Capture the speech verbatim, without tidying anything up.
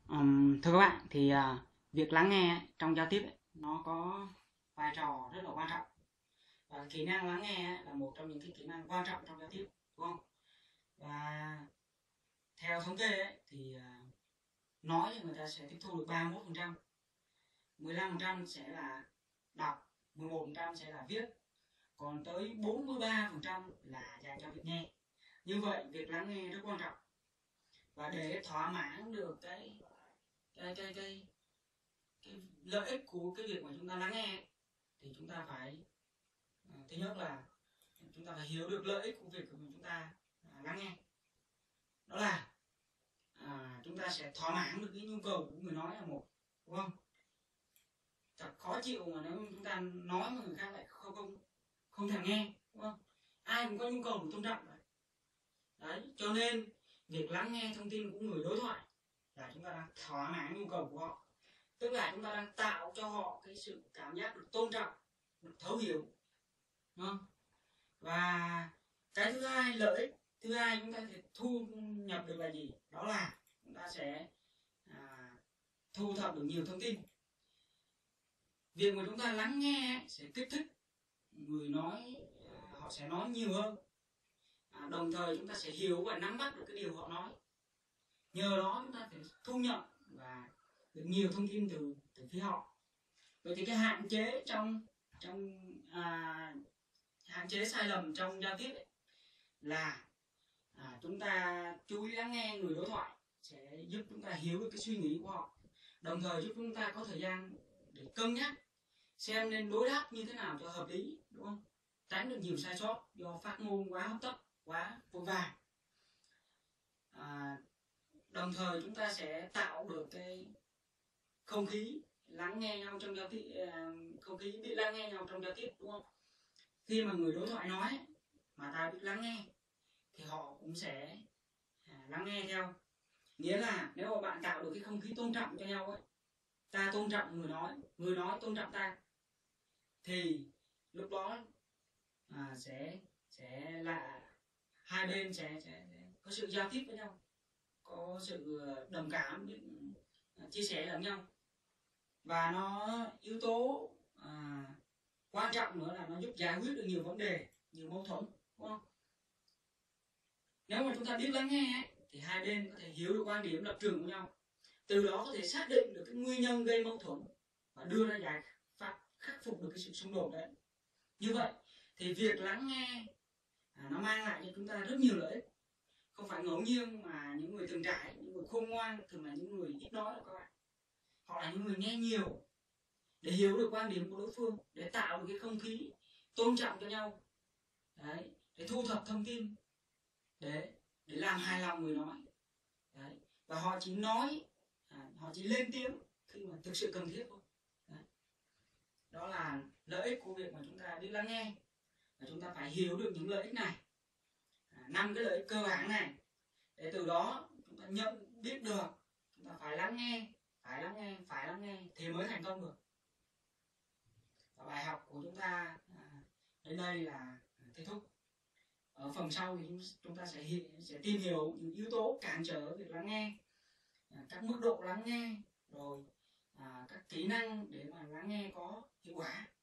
Ừm, thưa các bạn, thì à, việc lắng nghe ấy, trong giao tiếp ấy, nó có vai trò rất là quan trọng, và kỹ năng lắng nghe ấy, là một trong những cái kỹ năng quan trọng trong giao tiếp, đúng không? Và theo thống kê ấy, thì à, nói thì người ta sẽ tiếp thu được ba mươi mốt phần trăm, mười lăm phần trăm sẽ là đọc, mười một phần trăm sẽ là viết, còn tới bốn mươi ba phần trăm là dành cho việc nghe. Như vậy việc lắng nghe rất quan trọng, và để thỏa mãn được cái cái cái cái cái lợi ích của cái việc mà chúng ta lắng nghe thì chúng ta phải, à, thứ nhất là chúng ta phải hiểu được lợi ích của việc của chúng ta à, lắng nghe. Đó là à, chúng ta sẽ thỏa mãn được cái nhu cầu của người nói là một, đúng không? Thật khó chịu mà nếu chúng ta nói mà người khác lại không không không thèm nghe, đúng không? Ai cũng có nhu cầu được tôn trọng đấy. Đấy, cho nên việc lắng nghe thông tin của người đối thoại là chúng ta đang thỏa mãn nhu cầu của họ, tức là chúng ta đang tạo cho họ cái sự cảm giác được tôn trọng, được thấu hiểu, đúng không? Và cái thứ hai, lợi ích thứ hai chúng ta sẽ thu nhập được là gì? Đó là chúng ta sẽ à, thu thập được nhiều thông tin. Việc mà chúng ta lắng nghe sẽ kích thích người nói, à, họ sẽ nói nhiều hơn, à, đồng thời chúng ta sẽ hiểu và nắm bắt được cái điều họ nói. Nhờ đó chúng ta phải thu nhận và được nhiều thông tin từ từ phía họ. Vậy thì cái hạn chế trong trong à, hạn chế sai lầm trong giao tiếp ấy, là à, chúng ta chú ý lắng nghe người đối thoại sẽ giúp chúng ta hiểu được cái suy nghĩ của họ, đồng thời giúp chúng ta có thời gian để cân nhắc xem nên đối đáp như thế nào cho hợp lý, đúng không? Tránh được nhiều sai sót do phát ngôn quá hấp tấp, quá vội vàng. À, đồng thời chúng ta sẽ tạo được cái không khí lắng nghe nhau trong giao tiếp, à, không khí biết lắng nghe nhau trong giao tiếp, đúng không? Khi mà người đối thoại nói mà ta biết lắng nghe thì họ cũng sẽ à, lắng nghe theo. Nghĩa là nếu mà bạn tạo được cái không khí tôn trọng cho nhau ấy, ta tôn trọng người nói, người nói tôn trọng ta, thì lúc đó à, sẽ sẽ là hai bên sẽ, sẽ, sẽ có sự giao tiếp với nhau, có sự đồng cảm, biết à, chia sẻ lẫn nhau. Và nó yếu tố à, quan trọng nữa là nó giúp giải quyết được nhiều vấn đề, nhiều mâu thuẫn, đúng không? Nếu mà chúng ta biết lắng nghe ấy, thì hai bên có thể hiểu được quan điểm, lập trường của nhau, từ đó có thể xác định được cái nguyên nhân gây mâu thuẫn và đưa ra giải pháp khắc phục được cái sự xung đột đấy. Như vậy thì việc lắng nghe à, nó mang lại cho chúng ta rất nhiều lợi ích. Không phải ngẫu nhiên mà những người từng trải, những người khôn ngoan thường là những người ít nói, các bạn. Họ là những người nghe nhiều để hiểu được quan điểm của đối phương, để tạo được cái không khí tôn trọng cho nhau, đấy, để thu thập thông tin, để để làm hài lòng người nói, đấy. Và họ chỉ nói, à, họ chỉ lên tiếng khi mà thực sự cần thiết thôi. Đấy. Đó là lợi ích của việc mà chúng ta biết lắng nghe, và chúng ta phải hiểu được những lợi ích này, năm à, cái lợi ích cơ bản này, để từ đó chúng ta nhận biết được chúng ta phải lắng nghe, phải lắng nghe, phải lắng nghe thì mới thành công được. Và bài học của chúng ta à, đến đây là kết thúc. Ở phần sau thì chúng ta sẽ sẽ tìm hiểu những yếu tố cản trở việc lắng nghe, à, các mức độ lắng nghe, rồi à, các kỹ năng để mà lắng nghe có hiệu quả.